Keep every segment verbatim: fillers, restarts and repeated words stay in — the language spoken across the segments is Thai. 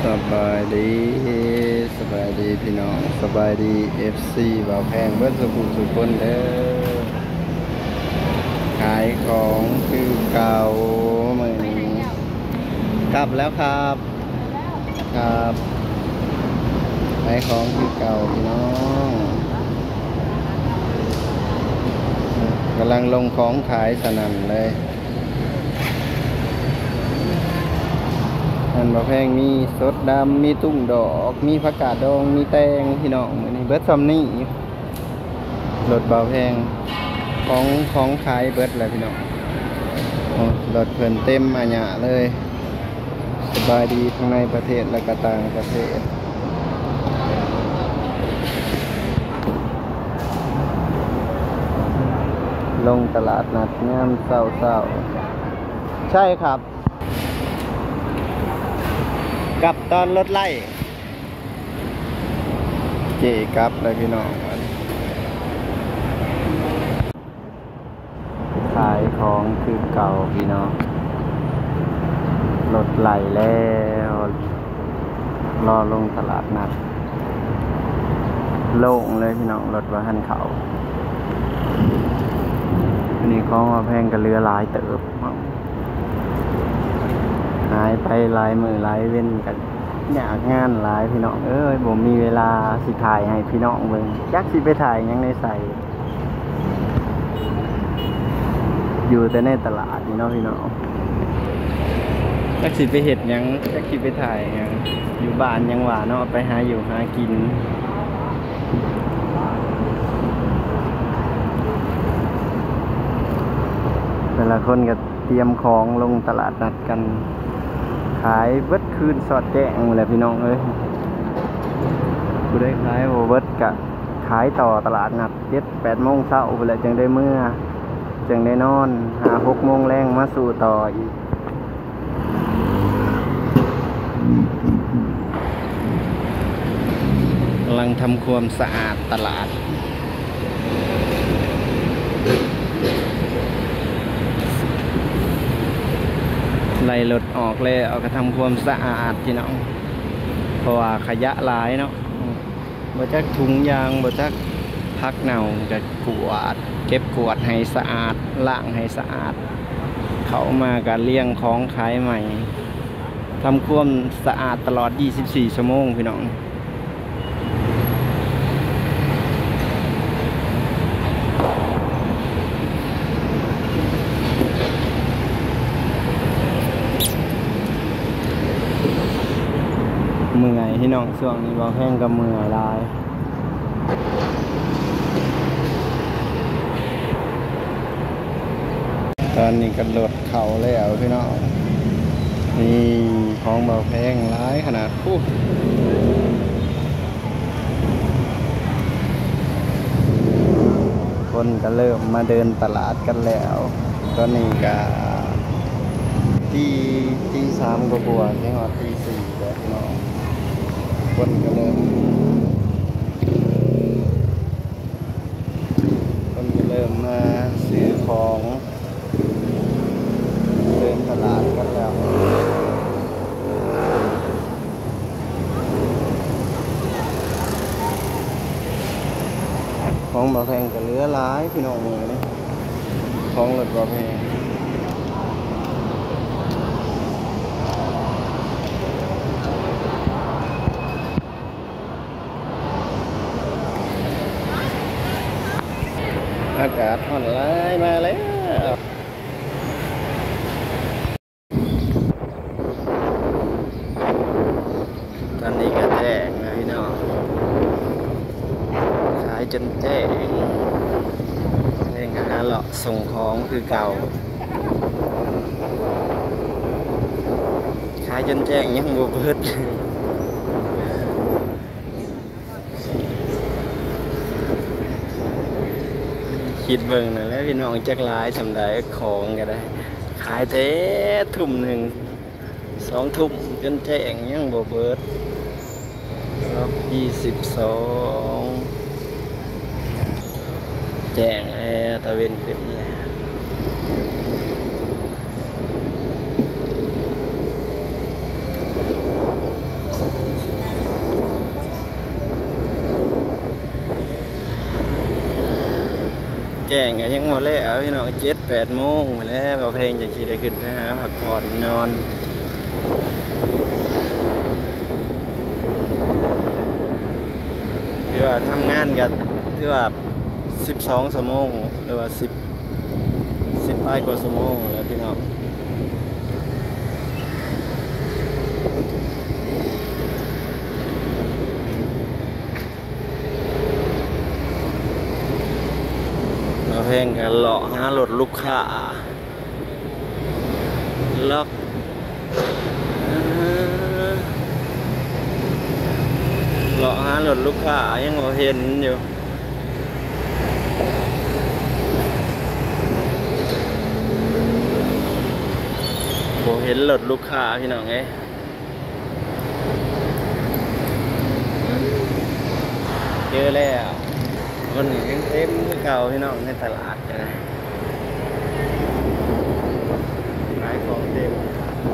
สบายดีสบายดีพี่น้องสบายดีเอฟซีบ่าวแพงเบิดสุขุสุขคนเด้อขายของคือเก่าเหมือนกลับแล้วครับครับขายของคือเก่าพี่น้องกำลังลงของขายสนั่นเลยอันบ่าวแพงมีสดดำมีตุ้งดอกมีผักกาดดองมีแตงพี่น้องมื้อนี้เบิดซัมนี่รถบ่าวแพงของของขายเบิดเลยพี่น้องรถเพิ่นเต็มอาญะเลยสบายดีทั้งในประเทศและก็ต่างประเทศลงตลาดนัดงามเศร้าๆใช่ครับกับตอนรถไล่เจกับเลยพี่น้องขายของคือเก่าพี่น้องรถไล่แล้วรอลงตลาดนัดโล่งเลยพี่น้องรถว่าหันเขาอันนี้ของมาแพงกับเรือหลายเติบหายไปหลายมือหลายเว้นกันอยากงานหลายพี่น้องเอ้ยผมมีเวลาสิถ่ายให้พี่น้องเบิ่งจักสิไปถ่ายยังในใส่อยู่แต่ในตลาดนี่เนาะพี่น้องจักสิไปเห็ดยังจักสิไปถ่ายยังอยู่บ้านยังหวานเนาะไปหาอยู่หากินแต่ละคนก็เตรียมของลงตลาดนัดกันขายเบิดคืนสอดแจ้งเลยพี่น้องเอ้ยกูได้ขายโอเบิดกะขายต่อตลาดนัดเจ็ดแปดโมงเช้าไปเลยจึงได้เมื่อจึงได้นอนหาหกโมงแรงมาสู่ต่ออีกกำลังทำความสะอาดตลาดไล่รถออกเลยเอากระทำความสะอาดพี่น้องเพราะว่าขยะหลายเนาะบ่จักถุงยางบ่จักพักเน่าจะกวาดเก็บกวาดให้สะอาดล้างให้สะอาดเขามาการเลี้ยงของขายใหม่ทำความสะอาดตลอดยี่สิบสี่ชั่วโมงพี่น้องเมื่อยพี่น้องช่วงนี้บ่แห้งกับเมื่อยลายตอนนี้กันรถเข่าแล้วพี่น้องนี่ของบ่แพงร้ายขนาดปุ๊บคนก็เริ่มมาเดินตลาดกันแล้วตอนนี้ก็ตีตีสามกว่าๆใช่ไหมตีสี่แล้วพี่น้องคนก็เริ่มคนก็เริ่มมาซื้อของเดินตลาดกันแล้วของบ่แพงก็เหลือหลายพี่น้องเลยนี่ของรถบ่แพงอากาศร้อนร้ายมาแล้วตอนนี้ก็แจ้งนะพี่น้องขายจนแจ้งเร่งหาเลาะส่งของคือเก่าขายจนแจ้งยังบ่เบิดคิดเบิ่งนะแล้วพี่น้องจักหลายสำได้ของก็ได้ขายเท้ทุ่มหนึ่งสองทุ่มจนแจ้งยังบ่เบิดรอบยี่สิบสองแจ้งแอร์ตะเวนขึ้นเนี่ยแจ้งก็ยังหมดแล้วพี่น้องเจ็ดแปดโมงมาแล้วเอาเพลงจะขี่ได้ขึ้นไปหาพักผ่อนนอนคือว่าทำงานกันคือว่าสิบสองชั่วโมงหรือว่าสิบสิบไปกว่าชั่วโมงแล้วพี่น้องเพลงกันเลาะหารถลูกค้าล็อกเลาะหารถลูกค้ายังเราเห็นอยู่โบเห็นรถลูกค้าพี่น้องไงเจอแล้วคนนี้ยังเต็มเก่าพี่น้องในตลาดเลยขายของเต็ม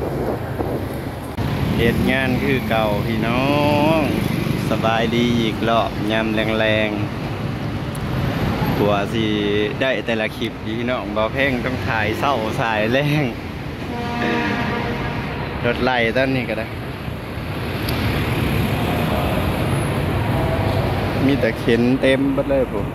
เหตุงานคือเก่าพี่น้องสบายดีอีกรอบยำแรงๆกลัวสิได้แต่ละคลิปพี่น้องบ่เพ่งต้องถ่ายเศร้าสายแรงรถไล่ต้นนี้ก็ได้มีแต่เข็นเต็มบัดเลยผม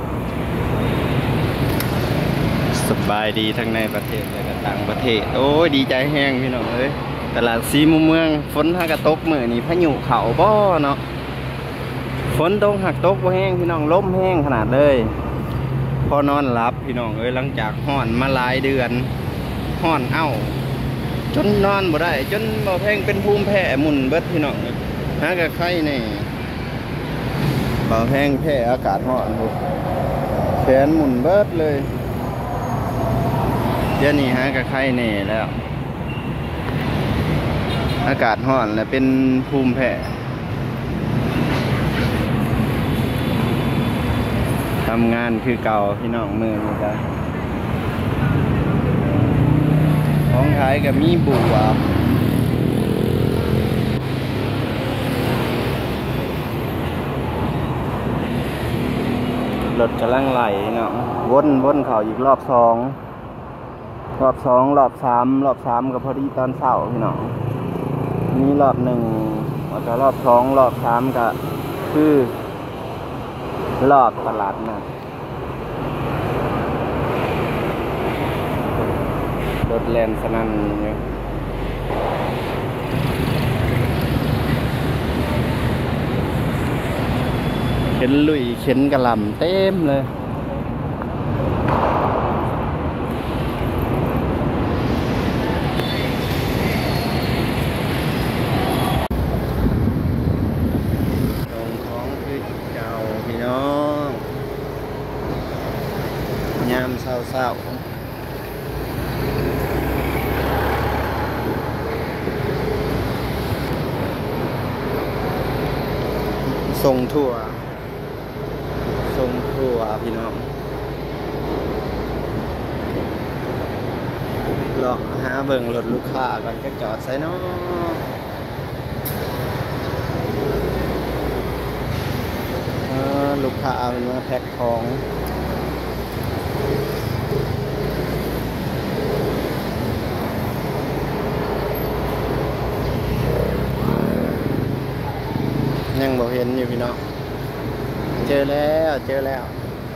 สบายดีทั้งในประเทศและก็ต่างประเทศโอ้ยดีใจแห้งพี่น้องเอ้ยตลาดซีมุมเมืองฝนหักกระตกมือนี่พายุเขาบ่เนาะฝนตกหักตกบ่แห้งพี่น้องล้มแห้งขนาดเลยพอนอนหลับพี่น้องเอ้ยหลังจากห้อนมาหลายเดือนห้อนเอ้าจนนอนบ่ได้จนบ่แพงเป็นภูมิแพ้หมุนเบิดพี่น้องหากระไข้นี่บ่แพงแพ้อากาศร้อนแขนหมุนเบิดเลยเดี๋ยวนี้ฮะกระไข้แน่แล้วอากาศร้อนและเป็นภูมิแพ้ทำงานคือเก่าพี่น้องมือนี่จ้ะของขายกับมีบัวรถกำลังไหลเนาะวนวนเขาอีกรอบสองรอบสองรอบสามรอบสามก็พอดีตอนเช้าพี่น้องมีรอบหนึ่งแล้วก็รอบสองรอบสามก็คือรอบตลาดนะรถแลนสนั่นเนี่ยเข็นลุยเข็นกระลำเต็มเลยตรงท้องคือเก่าพี่น้องยามเศร้าๆส่งทั่วส่งทั่วพี่น้องเลาะหาเบิ่งรถลูกค้าก่อนจะจอดใส่เนาะลูกค้าเอามาแพ็คของยังบ่เห็นอยู่พี่น้องเจอแล้วเจอแล้ว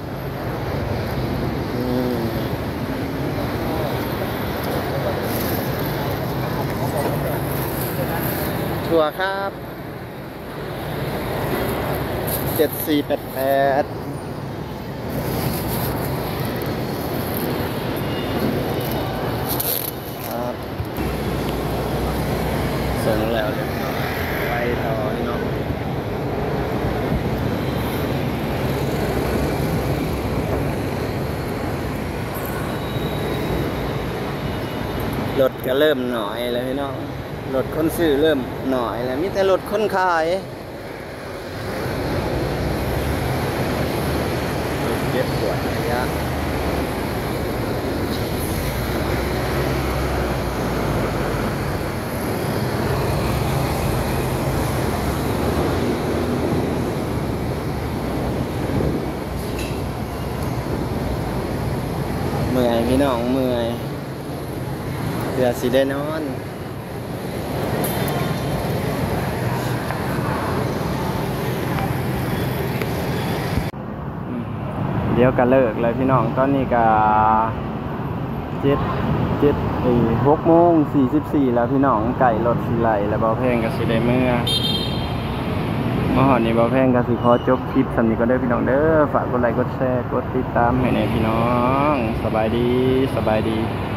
ชัวร์ครับเจ็ดสี่แปดแปดครับส่งแล้วเรียบร้อยไปต่อพี่น้องรถก็เริ่มหน่อยแล้วพี่น้องรถคนซื้อเริ่มหน่อยแล้วมีแต่รถคนขายรถเก็บปวดระยะน้องเมื่อยเพื่อสิได้นอนเดี๋ยวก็เลิกเลยพี่น้องตอนนี้ก็เจ็ดเจ็ดเอ้หกโมงสี่สิบสี่แล้วพี่น้องไก่รถสีไหลแล้วเบาแพงก็สิได้เมื่อมาหอดนี่เบาแพงก็สิขอจบคลิปสำนี้ก็ได้พี่น้องเด้อฝากกดไลค์กดแชร์กดติดตามให้ในพี่น้องสบายดีสบายดี